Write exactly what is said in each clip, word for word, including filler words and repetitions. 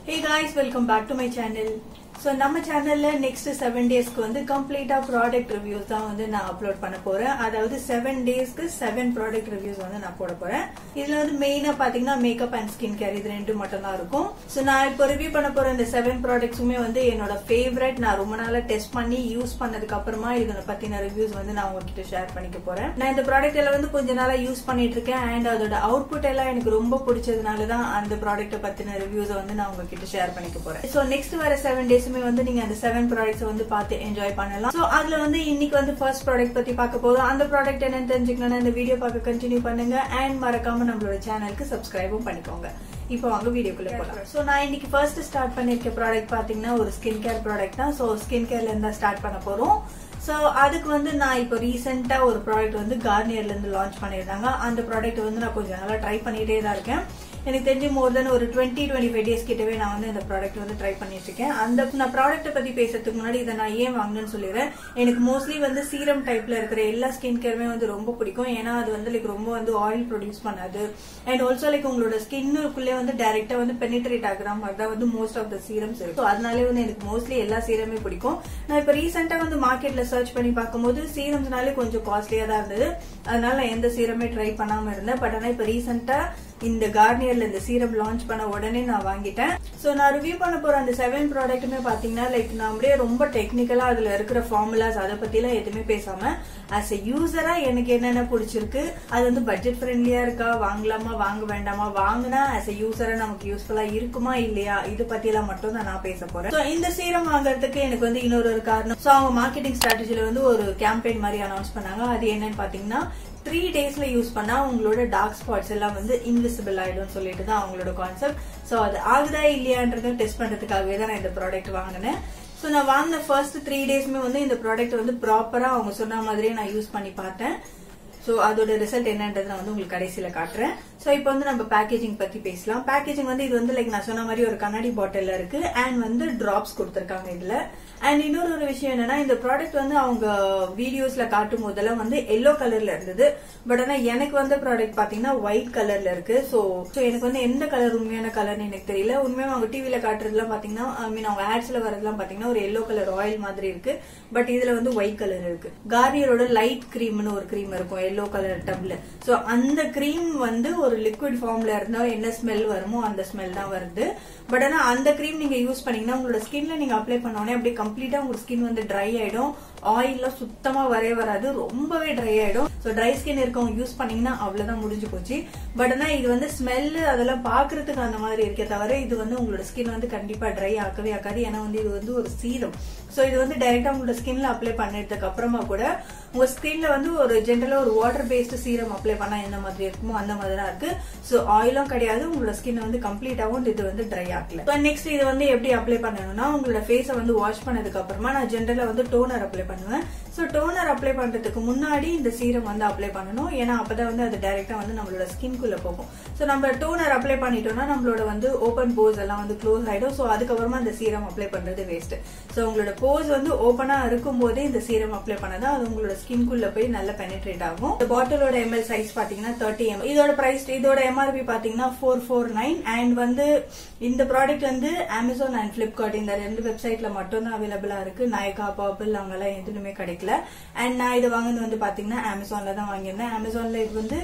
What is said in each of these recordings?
Hey guys, welcome back to my channel. So நம்ம சேனல்ல next seven டேஸ்க்கு வந்து கம்ப்ளீட்டா ப்ராடக்ட் ரிவ்யூஸ் தான் வந்து நான் அப்லோட் பண்ண போறேன். அதாவது செவன் டேஸ்க்கு செவன் ப்ராடக்ட் ரிவ்யூஸ் வந்து நான் போட போறேன். இதுல வந்து மெயினா பாத்தீங்கன்னா மேக்கப் அண்ட் ஸ்கின் கேர் இது ரெண்டு மட்டும் தான் இருக்கும். சோ நான் இப்போ ரிவ்யூ பண்ண போற இந்த செவன் ப்ராடக்ட்ஸுமே வந்து என்னோட ஃபேவரட். நான் ரொம்ப நாளா டெஸ்ட் பண்ணி யூஸ் பண்ணதுக்கு அப்புறமா இதனை பத்தின ரிவ்யூஸ் வந்து நான் உங்ககிட்ட ஷேர் பண்ணிக்க போறேன். நான் இந்த ப்ராடக்ட் எல்லாம் வந்து கொஞ்ச நாளா யூஸ் பண்ணிட்டு இருக்கேன் அண்ட் அதோட அவுட்புட் எல்லாம் எனக்கு ரொம்ப பிடிச்சதுனாலதான் அந்த ப்ராடக்ட்டை பத்தின ரிவ்யூஸ் வந்து நான் உங்ககிட்ட ஷேர் பண்ணிக்க போறேன். சோ நெக்ஸ்ட் வர செவன் டேஸ் வந்து நீங்க அந்த செவன் ப்ராடக்ட்ஸ் வந்து பார்த்து என்ஜாய் பண்ணலாம். சோ அதுல வந்து இன்னைக்கு வந்து ஃபர்ஸ்ட் ப்ராடக்ட் பத்தி பார்க்க போதும். அந்த ப்ராடக்ட் என்னன்னு தெரிஞ்சுக்கணும்னா இந்த வீடியோ பார்க்க கண்டினியூ பண்ணுங்க அண்ட் மறக்காம நம்மளோட சேனலுக்கு சப்ஸ்கிரைபும் பண்ணிக்கோங்க. இப்போ வாங்க வீடியோக்குள்ள போகலாம். சோ நான் இன்னைக்கு ஃபர்ஸ்ட் ஸ்டார்ட் பண்ணிருக்க ப்ராடக்ட் பாத்தீங்கன்னா ஒரு ஸ்கின் கேர் ப்ராடக்ட் தான். சோ ஸ்கின் கேர்ல இருந்தா ஸ்டார்ட் பண்ண போறோம். சோ அதுக்கு வந்து நான் இப்போ ரீசெண்டா ஒரு ப்ராடக்ட் வந்து கார்னியர்ல இருந்து லான்ச் பண்ணிருந்தாங்க. அந்த ப்ராடக்ட் வந்து நான் கொஞ்சம் நல்லா ட்ரை பண்ணிட்டே தான் இருக்கேன். எனக்கு தெரிஞ்சு மோர் தென் ஒரு டுவெண்ட்டி டுவெண்ட்டி ஃபைவ் டேஸ் கிட்டவே நான் வந்து இந்த ப்ராடக்ட் வந்து ட்ரை பண்ணிட்டு இருக்கேன். அந்த நான் ப்ராடக்ட்டை பத்தி பேசுறதுக்கு முன்னாடி இதை நான் ஏன் வாங்கணும்னு சொல்லிடுறேன். எனக்கு மோஸ்ட்லி வந்து சீரம் டைப்ல இருக்கிற எல்லா ஸ்கின் கேருமே வந்து ரொம்ப பிடிக்கும். ஏன்னா அது வந்து லைக் ரொம்ப வந்து ஆயில் ப்ரொடியூஸ் பண்ணாது அண்ட் ஆல்சோ லைக் உங்களோட ஸ்கின்னுக்குள்ளே வந்து டைரக்டா வந்து பெனிட்ரேட் ஆகுற மாதிரி தான் வந்து மோஸ்ட் ஆஃப் த சீரம்ஸ் இருக்கு. அதனாலே வந்து எனக்கு மோஸ்ட்லி எல்லா சீரமே பிடிக்கும். நான் இப்ப ரீசெண்டா வந்து மார்க்கெட்ல சர்ச் பண்ணி பார்க்கும்போது சீரம்ஸ்னாலே கொஞ்சம் காஸ்ட்லியா தான் இருந்தது. அதனால நான் எந்த சீரமே ட்ரை பண்ணாம இருந்தேன். பட் ஆனா இப்ப ரீசெண்டா இந்த கார்னியர்ல இந்த சீரம் லான்ச் பண்ண உடனே நான் வாங்கிட்டேன். சோ நான் ரிவ்யூ பண்ண போற அந்த செவன் ப்ராடக்ட்டுமே பாத்தீங்கன்னா லைக் நான் அப்படியே ரொம்ப டெக்னிக்கலா அதுல இருக்கிற ஃபார்முலாஸ் அதை பத்தி எல்லாம் எதுவுமே பேசாம ஆஸ் எ யூசரா எனக்கு என்னென்ன பிடிச்சிருக்கு, அது வந்து பட்ஜெட் ஃப்ரெண்ட்லியா இருக்கா, வாங்கலாமா வாங்க வேண்டாமா, வாங்கினா ஆஸ் எ யூசரா நமக்கு யூஸ்ஃபுல்லா இருக்குமா இல்லையா, இது பத்தி எல்லாம் மட்டும் தான் நான் பேச போறேன். சோ இந்த சீரம் வாங்குறதுக்கு எனக்கு வந்து இன்னொரு ஒரு காரணம். சோ அவங்க மார்க்கெட்டிங் ஸ்ட்ராட்டஜில வந்து ஒரு கேம்பெயின் மாதிரி அனௌன்ஸ் பண்ணாங்க. அது என்னன்னு பாத்தீங்கன்னா த்ரீ டேஸ்ல யூஸ் பண்ணா உங்களோட டார்க் ஸ்பாட்ஸ் எல்லாம் வந்து இன்விசிபிள் ஆயிடும் சொல்லிட்டு தான் அவங்களோட கான்செப்ட். சோ அது ஆகுதா இல்லையான்றத டெஸ்ட் பண்றதுக்காகவே தான் நான் இந்த ப்ராடக்ட் வாங்கினேன். சோ நான் வாங்கின ஃபர்ஸ்ட் த்ரீ டேஸ்மே வந்து இந்த ப்ராடக்ட் வந்து ப்ராப்பரா அவங்க சொன்ன மாதிரியே நான் யூஸ் பண்ணி பார்த்தேன். சோ அதோட ரிசல்ட் என்னன்றதை நான் வந்து உங்களுக்கு கடைசியில காட்டுறேன். சோ இப்போ வந்து நம்ம பேக்கேஜிங் பத்தி பேசலாம். பேக்கேஜிங் வந்து இது வந்து லைக் நான் சொன்ன மாதிரி ஒரு கண்ணாடி பாட்டில் இருக்கு அண்ட் வந்து டிராப்ஸ் கொடுத்திருக்காங்க இதுல. அண்ட் இன்னொரு ஒரு விஷயம் என்னன்னா இந்த ப்ராடக்ட் வந்து அவங்க வீடியோஸ்ல காட்டும் போதெல்லாம் வந்து எல்லோ கலர்ல இருந்தது. பட் ஆனா எனக்கு வந்த ப்ராடக்ட் பாத்தீங்கன்னா ஒயிட் கலர்ல இருக்கு. சோ எனக்கு வந்து எந்த கலர் உண்மையான கலர்னு எனக்கு தெரியல. உண்மையா அவங்க டிவில காட்டுறதுலாம் பாத்தீங்கன்னா ஐ மீன் அவங்க ஆட்ஸ்ல வரதுலாம் பாத்தீங்கன்னா ஒரு எல்லோ கலர் ஆயில் மாதிரி இருக்கு. பட் இதுல வந்து ஒயிட் கலர் இருக்கு. கார்னியரோட லைட் கிரீம்னு ஒரு கிரீம் இருக்கும் எல்லோ கலர் டப்ல. சோ அந்த கிரீம் வந்து ஒரு லிக்விட் ஃபார்ம்ல இருந்தா என்ன ஸ்மெல் வருமோ அந்த ஸ்மெல் தான் வருது. பட் ஆனா அந்த கிரீம் நீங்க யூஸ் பண்ணீங்கன்னா உங்களோட ஸ்கின்ல நீங்க அப்ளை பண்ண உடனே அப்படியே கம்ப்ளீட்டா உங்க ஸ்கின் வந்து ட்ரை ஆயிடும். ஆயில்ல சுத்தமா வரவே வராது, ரொம்பவே ட்ரை ஆயிடும். சோ ட்ரை ஸ்கின் இருக்கவங்க யூஸ் பண்ணீங்கன்னா அவ்வளவுதான் முடிஞ்சு போச்சு. பட் ஆனா இது வந்து ஸ்மெல் அதெல்லாம் பாக்குறதுக்கு அந்த மாதிரி இருக்கே தவிர இது வந்து உங்களோட ஸ்கின் வந்து கண்டிப்பா ட்ரை ஆக்கவே ஆக்காது. ஏன்னா வந்து இது வந்து ஒரு சீரம். சோ இது வந்து டைரக்டா உங்களோட ஸ்கின்ல அப்ளை பண்ணதுக்கு அப்புறமா கூட உங்க ஸ்கின்ல வந்து ஒரு ஜென்ரலா ஒரு வாட்டர் பேஸ்ட் சீரம் அப்ளை பண்ணா எந்த மாதிரி இருக்குமோ அந்த மாதிரி தான் இருக்கு. சோ ஆயிலும் கிடையாது, உங்களோட ஸ்கின் வந்து கம்ப்ளீட்டாவும் இது வந்து ட்ரை ஆகல. நெக்ஸ்ட் இது வந்து எப்படி அப்ளை பண்ணணும்னா உங்களோட ஃபேஸ வந்து வாஷ் பண்ணதுக்கு அப்புறமா நான் ஜென்ரலா வந்து டோனர் அப்ளை பண்ணுவேன். சோ டோனர் அப்ளை பண்றதுக்கு முன்னாடி இந்த சீரம் வந்து அப்ளை பண்ணணும். ஏன்னா அப்பதான் வந்து அது டைரக்டா வந்து நம்மளோட ஸ்கின்குள்ள போகும். சோ நம்ம டோனர் அப்ளை பண்ணிட்டோம்னா நம்மளோட வந்து ஓபன் போர்ஸ் எல்லாம் வந்து க்ளோஸ் ஆயிடும். சோ அதுக்கப்புறமா இந்த சீரம் அப்ளை பண்றது வேஸ்ட். சோ உங்களோட போர்ஸ் வந்து ஓபனா இருக்கும் போதே இந்த சீரம் அப்ளை பண்ணதா அது உங்களோட ஸ்கின்குள்ள போய் நல்லா பெனிட்ரேட் ஆகும். இந்த பாட்டிலோட எம்எல் சைஸ் பாத்தீங்கன்னா தேர்ட்டி எம். இதோட பிரைஸ் இதோட எம்ஆர்பி பாத்தீங்கன்னா ஃபோர் ஃபோர் நைன். அண்ட் வந்து இந்த ப்ராடக்ட் வந்து அமேசான் அண்ட் பிளிப்கார்ட் இந்த ரெண்டு வெப்சைட்ல மட்டும் தான் அவைலபிளா இருக்கு. நைகா, பர்பிள் அவங்க எல்லாம் எதுவுமே கிடைக்கல. அண்ட் நான் இதை வாங்கினது வந்து பாத்தீங்கன்னா அமேசான்ல தான் வாங்கியிருந்தேன். அமேசான்ல இது வந்து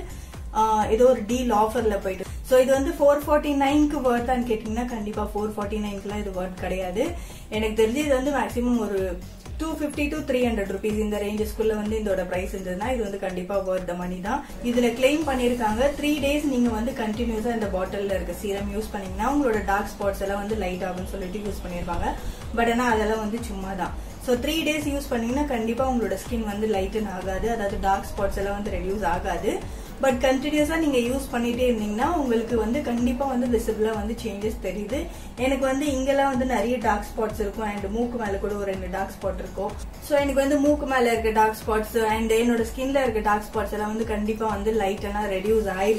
ஏதோ ஒரு டீல் ஆஃபர்ல போயிட்டு. சோ இது வந்து ஃபோர் ஃபார்ட்டி நைன்க்கு வர்த்தான்னு கேட்டீங்கன்னா கண்டிப்பா ஃபோர் ஃபார்ட்டி நைன்க்குலாம் இது வர்த் கிடையாது. எனக்கு தெரிஞ்சு இது வந்து மேக்சிமம் ஒரு two fifty to three hundred rupees இந்த ரேஞ்சஸ்குள்ள வந்து இதோட பிரைஸ் இருந்ததுன்னா இது வந்து கண்டிப்பா வர்த் த மணி தான். இதுல கிளைம் பண்ணிருக்காங்க த்ரீ டேஸ் நீங்க வந்து கண்டினியூஸா இந்த பாட்டில்ல இருக்க சீரம் யூஸ் பண்ணீங்கன்னா உங்களோட டார்க் ஸ்பாட்ஸ் எல்லாம் வந்து லைட் ஆகும்னு சொல்லிட்டு யூஸ் பண்ணிருப்பாங்க. பட் ஆனா அதெல்லாம் வந்து சும்மா தான். சோ த்ரீ டேஸ் யூஸ் பண்ணீங்கன்னா கண்டிப்பா உங்களோட ஸ்கின் வந்து லைட்டன் ஆகாது, அதாவது டார்க் ஸ்பாட்ஸ் எல்லாம் வந்து ரெடியூஸ் ஆகாது. பட் கண்டினியூஸா நீங்க யூஸ் பண்ணிட்டே இருந்தீங்கன்னா உங்களுக்கு வந்து கண்டிப்பா வந்து விசிபிளா வந்து சேஞ்சஸ் தெரியுது. எனக்கு வந்து இங்கெல்லாம் வந்து நிறைய டார்க் ஸ்பாட்ஸ் இருக்கும் அண்ட் மூக்கு மேல கூட ஒரு ரெண்டு டார்க் ஸ்பாட் இருக்கும். சோ எனக்கு வந்து மூக்கு மேல இருக்க டார்க் ஸ்பாட்ஸ் அண்ட் என்னோட ஸ்கின்ல இருக்க டார்க் ஸ்பாட்ஸ் எல்லாம் வந்து கண்டிப்பா வந்து லைட்டனா ரெடியூஸ் ஆயிருக்கு.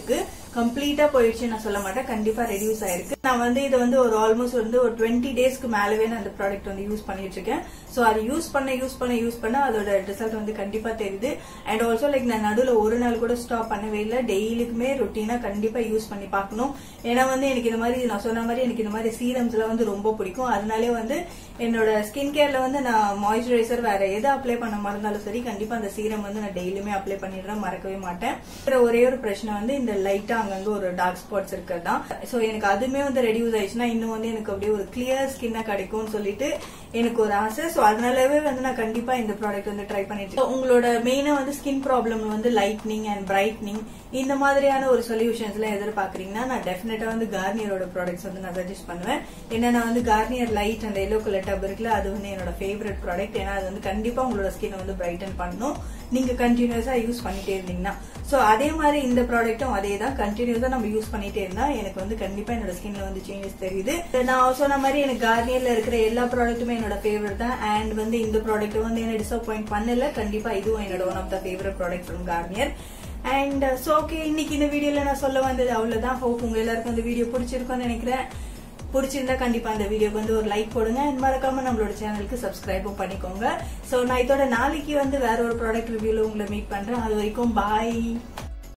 கம்ப்ளீட்டா போயிடுச்சு நான் சொல்ல மாட்டேன், கண்டிப்பா ரெடியூஸ் ஆயிருக்கு. நான் வந்து இதை வந்து ஒரு ஆல்மோஸ்ட் வந்து ஒரு டுவெண்ட்டி டேஸ்க்கு மேலவே நான் அந்த ப்ராடக்ட் வந்து யூஸ் பண்ணிட்டு இருக்கேன். சோ அது யூஸ் பண்ண யூஸ் பண்ண யூஸ் பண்ண அதோட ரிசல்ட் வந்து கண்டிப்பா தெரியுது. அண்ட் ஆல்சோ லைக் நான் நடுவில் ஒரு நாள் கூட ஸ்டாப் பண்ணவே இல்லை, டெய்லிக்குமே ரொட்டீனா கண்டிப்பா யூஸ் பண்ணி பார்க்கணும். ஏன்னா வந்து எனக்கு இந்த மாதிரி நான் சொன்ன மாதிரி எனக்கு இந்த மாதிரி சீரம்ஸ் எல்லாம் வந்து ரொம்ப பிடிக்கும். அதனாலே வந்து என்னோட ஸ்கின் கேர்ல வந்து நான் மாய்ஸ்சரைசர் வேற எதை அப்ளை பண்ண மறந்தாலும் சரி கண்டிப்பா அந்த சீரம் வந்து நான் டெய்லியுமே அப்ளை பண்ணிடுறேன், மறக்கவே மாட்டேன். ஒரே ஒரு பிரச்சனை வந்து இந்த லைட்டா அங்கங்க ஒரு டார்க் ஸ்பாட்ஸ் இருக்கிறதா. சோ எனக்கு அதுமே வந்து ரெடியூஸ் ஆயிடுச்சுன்னா இன்னும் வந்து எனக்கு அப்படியே ஒரு கிளியர் ஸ்கின்னா கிடைக்கும்னு சொல்லிட்டு எனக்கு ஒரு ஆசை. சோ அதனாலவே வந்து நான் கண்டிப்பா இந்த ப்ராடக்ட் வந்து ட்ரை பண்ணிட்டு உங்களோட மெயினா வந்து ஸ்கின் ப்ராப்ளம் வந்து லைட்னிங் அண்ட் பிரைட்னிங் இந்த மாதிரியான ஒரு சொல்யூஷன்ஸ் எல்லாம் எதிர்பார்க்கறீங்கன்னா நான் டெஃபினட்டா வந்து கார்னியரோட ப்ராடக்ட்ஸ் வந்து நான் சஜஸ்ட் பண்ணுவேன். ஏன்னா நான் வந்து Garnier light and yellow colour tub இருக்குல்ல, அது வந்து என்னோட ஃபேவரட் ப்ராடக்ட். ஏன்னா அது வந்து கண்டிப்பா உங்களோட ஸ்கின் வந்து பிரைட்டன் பண்ணும் நீங்க கண்டினியூஸா யூஸ் பண்ணிட்டே இருந்தீங்கன்னா. சோ அதே மாதிரி இந்த ப்ராடக்ட்டும் அதே தான், கண்டினியூஸா நம்ம யூஸ் பண்ணிட்டே இருந்தா எனக்கு வந்து கண்டிப்பா என்னோட ஸ்கின்ல வந்து சேஞ்சஸ் தெரியுது. நான் சொன்ன மாதிரி எனக்கு கார்னியர்ல இருக்கிற எல்லா ப்ராடக்ட்டுமே என்னோட ஃபேவரட் தான். அண்ட் வந்து இந்த ப்ராடக்ட் வந்து என்ன டிசப்பாயிண்ட் பண்ணல, கண்டிப்பா இதுவும் என்னோட one of the favourite product from Garnier. And so okay, இன்னைக்கு இந்த வீடியோல நான் சொல்ல வந்தது அவ்வளவுதான். ஹோப் உங்க எல்லாருக்கும் இந்த வீடியோ பிடிச்சிருக்கும்னு நினைக்கிறேன். பிடிச்சிருந்தா கண்டிப்பா அந்த வீடியோக்கு வந்து ஒரு லைக் போடுங்க. அண்ட் மறக்காம நம்மளோட சேனலுக்கு சப்ஸ்கிரைபும் பண்ணிக்கோங்க. சோ நான் இதோட நாளைக்கு வந்து வேற ஒரு ப்ராடக்ட் ரிவ்யூல உங்களை மீட் பண்றேன். அது வரைக்கும் பாய்.